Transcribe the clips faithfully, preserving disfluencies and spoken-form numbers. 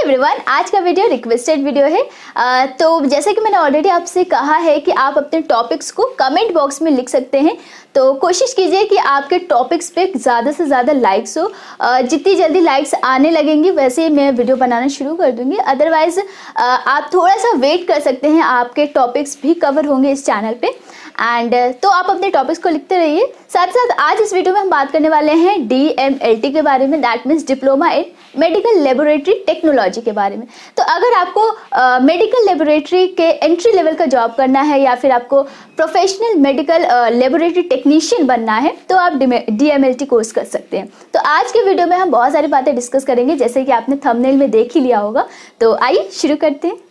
Everyone, आज का video requested video है। आ, तो जैसे कि मैंने ऑलरेडी आपसे कहा है कि आप अपने टॉपिक्स को कमेंट बॉक्स में लिख सकते हैं। तो कोशिश कीजिए कि आपके टॉपिक्स पे ज़्यादा से ज़्यादा लाइक्स हो। जितनी जल्दी लाइक्स आने लगेंगी वैसे ही मैं वीडियो बनाना शुरू कर दूंगी। अदरवाइज़ आप थोड़ा सा वेट कर सकते हैं, आपके टॉपिक्स भी कवर होंगे इस चैनल पे। एंड तो आप अपने टॉपिक्स को लिखते रहिए। साथ साथ आज इस वीडियो में हम बात करने वाले हैं डी एम एल टी के बारे में, that means diploma in medical laboratory technology के बारे में। तो अगर आपको मेडिकल लेबोरेटरी के एंट्री लेवल का जॉब करना है या फिर आपको प्रोफेशनल मेडिकल लेबोरेटरी टेक्नीशियन बनना है तो आप D M L T course कर सकते हैं। तो आज के वीडियो में हम बहुत सारी बातें डिस्कस करेंगे, जैसे कि आपने थंबनेल में देख ही लिया होगा। तो आइए शुरू करते हैं।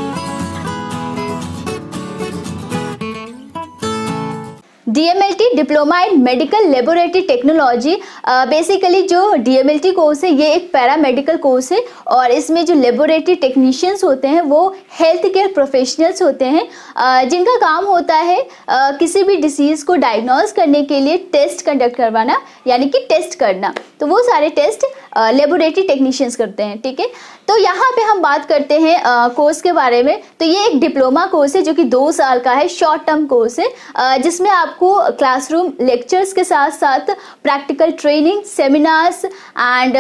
D M L T diploma in medical laboratory technology, basically जो D M L T course है ये एक पैरामेडिकल कोर्स है और इसमें जो लेबोरेटरी टेक्नीशियंस होते हैं वो हेल्थ केयर प्रोफेशनल्स होते हैं, uh, जिनका काम होता है uh, किसी भी डिसीज़ को डायग्नोज करने के लिए टेस्ट कंडक्ट करवाना, यानी कि टेस्ट करना। तो वो सारे टेस्ट लेबोरेटरी टेक्नीशियंस करते हैं, ठीक है। तो यहाँ पे हम बात करते हैं कोर्स के बारे में। तो ये एक डिप्लोमा कोर्स है जो कि दो साल का है, शॉर्ट टर्म कोर्स है, uh, जिसमें आपको क्लासरूम लेक्चर्स के साथ साथ practical training, seminars and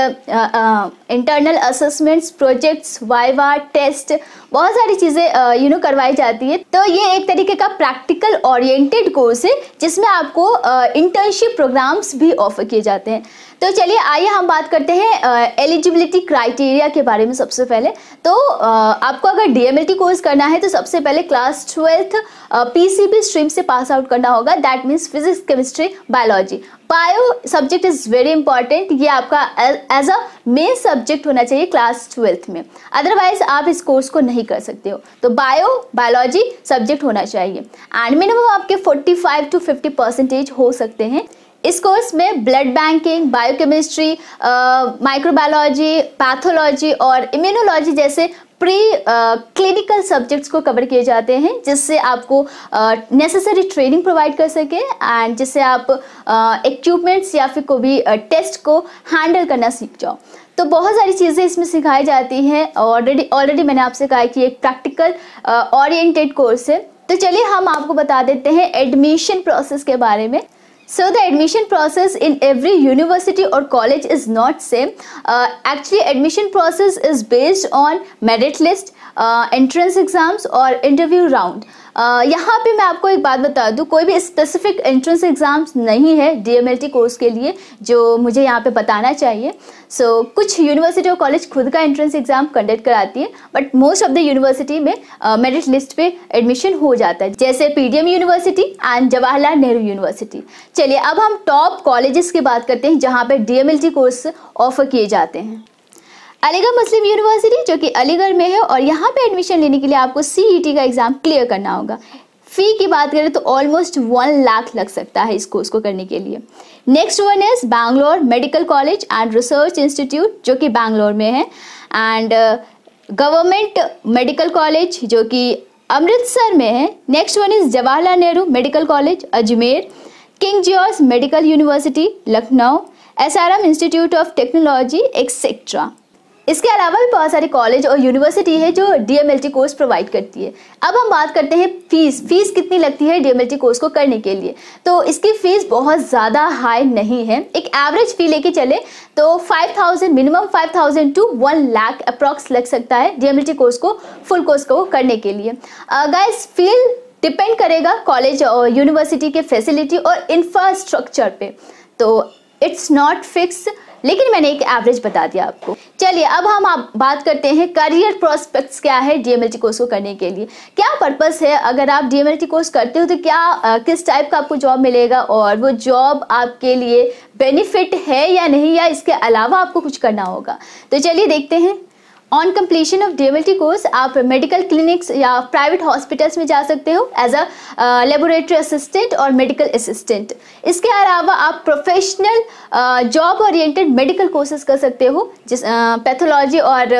internal assessments, projects, viva, test, बहुत सारी चीज़ें यू नो करवाई जाती है। तो ये एक तरीके का प्रैक्टिकल ओरिएंटेड कोर्स है जिसमें आपको इंटर्नशिप uh, प्रोग्राम्स भी ऑफर किए जाते हैं। तो चलिए आइए हम बात करते हैं एलिजिबिलिटी क्राइटेरिया के बारे में। सबसे पहले तो uh, आपको अगर D M L T course करना है तो सबसे पहले class twelfth P C B stream से पास आउट करना होगा, that means physics, chemistry, biology. Bio subject is very important, ये आपका एज अ मेन सब्जेक्ट होना चाहिए क्लास ट्वेल्थ में, अदरवाइज आप इस कोर्स को नहीं कर सकते हो। तो बायो बायोलॉजी सब्जेक्ट होना चाहिए एंड मिनिमम आपके forty five to fifty percentage हो सकते हैं। इस कोर्स में blood banking, biochemistry, microbiology, pathology और इम्यूनोलॉजी जैसे प्री क्लिनिकल सब्जेक्ट्स को कवर किए जाते हैं, जिससे आपको नेसेसरी ट्रेनिंग प्रोवाइड कर सके एंड जिससे आप इक्विपमेंट्स या फिर कोई भी टेस्ट को हैंडल करना सीख जाओ। तो बहुत सारी चीज़ें इसमें सिखाई जाती हैं। ऑलरेडी ऑलरेडी मैंने आपसे कहा कि एक प्रैक्टिकल ओरिएंटेड कोर्स है। तो चलिए हम आपको बता देते हैं एडमिशन प्रोसेस के बारे में। So the admission process in every university or college is not same. Uh, actually, admission process is based on merit list, uh, entrance exams और interview round. Uh, यहाँ पे मैं आपको एक बात बता दूँ, कोई भी स्पेसिफिक एंट्रेंस एग्जाम्स नहीं है D M L T course के लिए जो मुझे यहाँ पे बताना चाहिए। सो so, कुछ यूनिवर्सिटी और कॉलेज खुद का एंट्रेंस एग्जाम कंडक्ट कराती है, but most of the university में मेरिट uh, लिस्ट पे एडमिशन हो जाता है, जैसे P D M university and Jawaharlal Nehru university. चलिए अब हम टॉप कॉलेजेस की बात करते हैं जहाँ पे D M L T course offer किए जाते हैं। अलीगढ़ मुस्लिम यूनिवर्सिटी जो कि अलीगढ़ में है और यहाँ पे एडमिशन लेने के लिए आपको सी ई टी का एग्जाम क्लियर करना होगा। फी की बात करें तो ऑलमोस्ट वन लाख लग सकता है इस कोर्स को करने के लिए। Next one is Bangalore medical college and research institute जो कि बैंगलोर में है, एंड गवर्नमेंट मेडिकल कॉलेज जो कि अमृतसर में है। Next one is Jawaharlal Nehru medical college Ajmer, king George medical university Lucknow, S R M institute of technology etcetera. इसके अलावा भी बहुत सारे कॉलेज और यूनिवर्सिटी है जो D M L T course provide करती है। अब हम बात करते हैं फीस फीस कितनी लगती है D M L T course को करने के लिए। तो इसकी फीस बहुत ज़्यादा हाई नहीं है, एक एवरेज फी लेके चले तो five thousand minimum five thousand to one lakh approx लग सकता है D M L T course को फुल कोर्स को करने के लिए। गाइस फील डिपेंड करेगा कॉलेज और यूनिवर्सिटी के फैसिलिटी और इंफ्रास्ट्रक्चर पे, तो इट्स नॉट फिक्स, लेकिन मैंने एक एवरेज बता दिया आपको। चलिए अब हम आप बात करते हैं करियर प्रोस्पेक्ट्स क्या है D M L T course को करने के लिए, क्या पर्पस है। अगर आप D M L T course करते हो तो क्या आ, किस टाइप का आपको जॉब मिलेगा और वो जॉब आपके लिए बेनिफिट है या नहीं, या इसके अलावा आपको कुछ करना होगा। तो चलिए देखते हैं। On completion of D M L T course आप मेडिकल क्लिनिक्स या प्राइवेट हॉस्पिटल्स में जा सकते हो एज अ लेबोरेटरी असिस्टेंट और मेडिकल असिस्टेंट। इसके अलावा आप professional job oriented medical courses कर सकते हो, जिस पैथोलॉजी और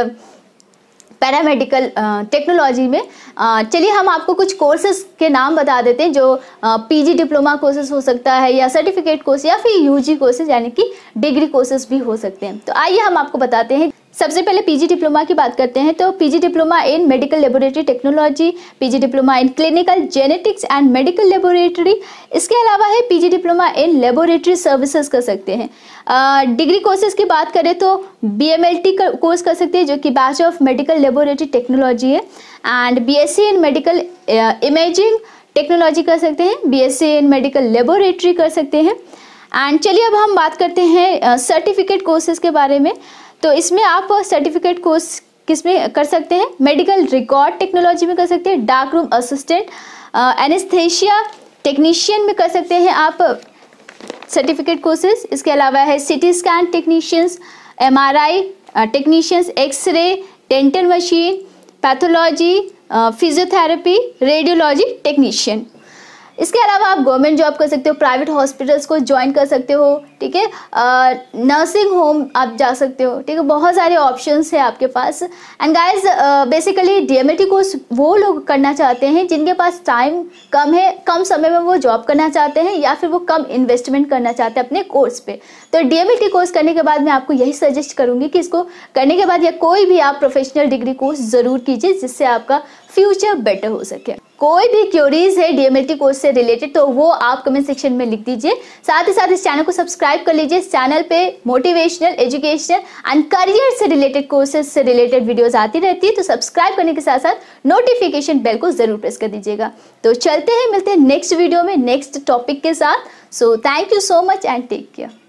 पैरामेडिकल टेक्नोलॉजी में। चलिए हम आपको कुछ कोर्सेज के नाम बता देते हैं जो पी जी डिप्लोमा कोर्सेज हो सकता है या सर्टिफिकेट कोर्स या फिर यू जी कोर्सेज यानी कि डिग्री कोर्सेज भी हो सकते हैं। तो आइए हम आपको बताते हैं। सबसे पहले पीजी डिप्लोमा की बात करते हैं तो PG diploma in medical laboratory technology, PG diploma in clinical genetics and medical laboratory. इसके अलावा है PG diploma in laboratory services कर सकते हैं। डिग्री कोर्सेज की बात करें तो बीएमएलटी का कोर्स कर सकते हैं जो कि bachelor of medical laboratory technology है, and BSc in medical imaging technology कर सकते हैं, बीएससी इन मेडिकल लेबोरेटरी कर सकते हैं। एंड चलिए अब हम बात करते हैं सर्टिफिकेट कोर्सेज के बारे में। तो इसमें आप सर्टिफिकेट कोर्स किस में कर सकते हैं, मेडिकल रिकॉर्ड टेक्नोलॉजी में कर सकते हैं, dark room assistant, anaesthesia technician में कर सकते हैं आप सर्टिफिकेट कोर्सेज। इसके अलावा है CT scan technicians, MRI technicians, X-ray, dental machine, pathology, physiotherapy, radiology technician. इसके अलावा आप गवर्नमेंट जॉब कर सकते हो, प्राइवेट हॉस्पिटल्स को ज्वाइन कर सकते हो, ठीक है, नर्सिंग होम आप जा सकते हो, ठीक है, बहुत सारे ऑप्शंस है आपके पास। And guys basically DMLT course वो लोग करना चाहते हैं जिनके पास टाइम कम है, कम समय में वो जॉब करना चाहते हैं या फिर वो कम इन्वेस्टमेंट करना चाहते हैं अपने कोर्स पे। तो डीएमएलटी कोर्स करने के बाद मैं आपको यही सजेस्ट करूँगी कि इसको करने के बाद या कोई भी आप प्रोफेशनल डिग्री कोर्स ज़रूर कीजिए जिससे आपका फ्यूचर बेटर हो सके। कोई भी क्यूरीज है डीएमएलटी कोर्स से रिलेटेड तो वो आप कमेंट सेक्शन में लिख दीजिए। साथ ही साथ इस चैनल को सब्सक्राइब कर लीजिए। इस चैनल पे मोटिवेशनल, एजुकेशनल एंड करियर से रिलेटेड कोर्सेज से रिलेटेड वीडियोस आती रहती है, तो सब्सक्राइब करने के साथ साथ नोटिफिकेशन बेल को जरूर प्रेस कर दीजिएगा। तो चलते हैं, मिलते हैं नेक्स्ट वीडियो में नेक्स्ट टॉपिक के साथ। So thank you so much and take care.